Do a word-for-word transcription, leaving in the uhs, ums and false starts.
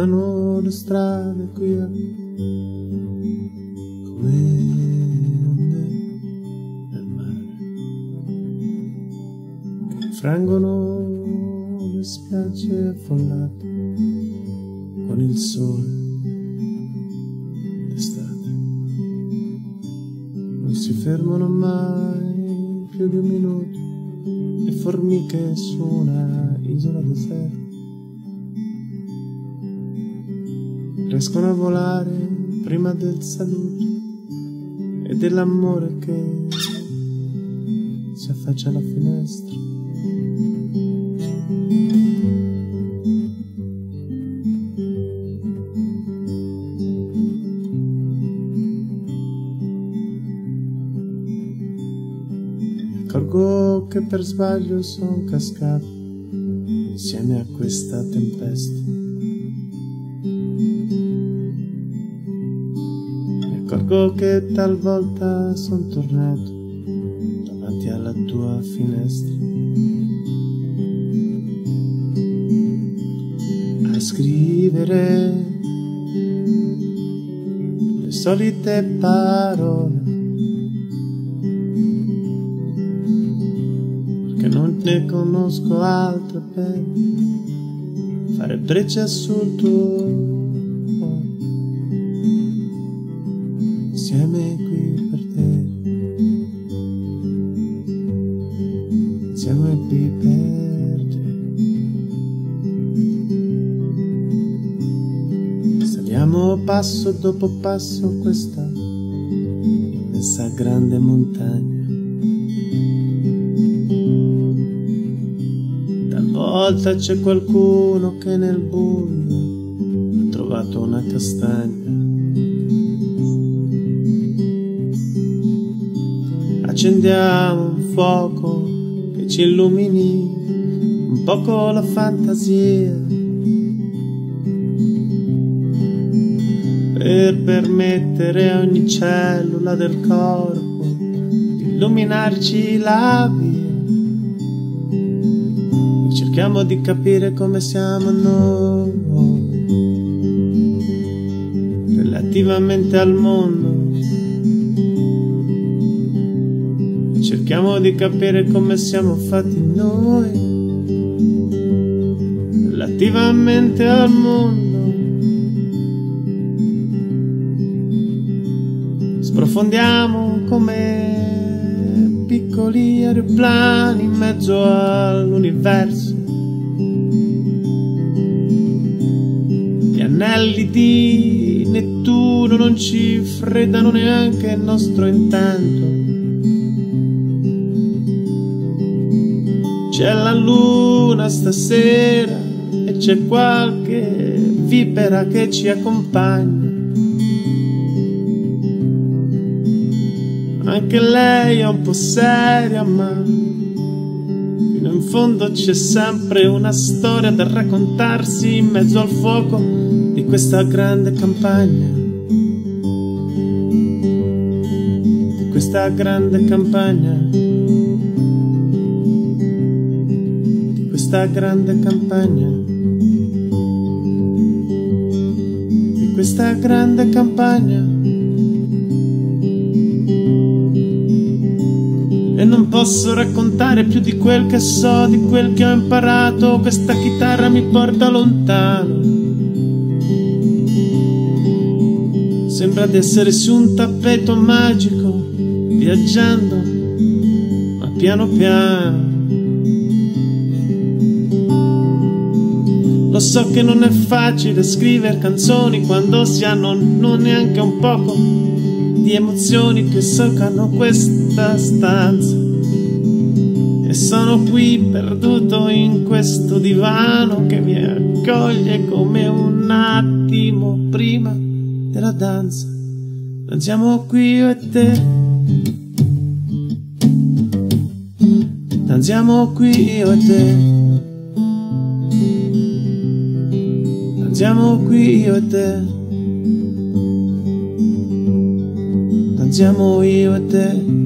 Sembrano le strade qui come onde nel mare che frangono le spiagge affollate con il sole d'estate. Non si fermano mai più di un minuto le formiche su una isola deserta. Riescono a volare prima del saluto e dell'amore che si affaccia alla finestra. Mi accorgo che per sbaglio sono cascato insieme a questa tempesta. Mi accorgo che talvolta son tornato davanti alla tua finestra a scrivere le solite parole, perché non ne conosco altre per fare breccia sul tuo insieme qui per te, insieme qui per te. Saliamo passo dopo passo questa immensa grande montagna. Talvolta c'è qualcuno che nel buio ha trovato una castagna. Accendiamo un fuoco che ci illumini un poco la fantasia, per permettere a ogni cellula del corpo di illuminarci la via. E cerchiamo di capire come siamo noi relativamente al mondo. Cerchiamo di capire come siamo fatti noi relativamente al mondo. Sprofondiamo come piccoli aeroplani in mezzo all'universo. Gli anelli di Nettuno non ci freddano neanche il nostro intento. C'è la luna stasera e c'è qualche vipera che ci accompagna. Anche lei è un po' seria, ma fino in fondo c'è sempre una storia da raccontarsi in mezzo al fuoco di questa grande campagna. Di questa grande campagna. Questa grande campagna, di questa grande campagna. E non posso raccontare più di quel che so, di quel che ho imparato. Questa chitarra mi porta lontano. Sembra di essere su un tappeto magico, viaggiando, ma piano piano. Lo so che non è facile scrivere canzoni quando si hanno non neanche un poco di emozioni che soccano questa stanza. E sono qui perduto in questo divano che mi accoglie come un attimo prima della danza. Danziamo qui io e te. Danziamo qui io e te. Danziamo qui io e te. Danziamo io e te.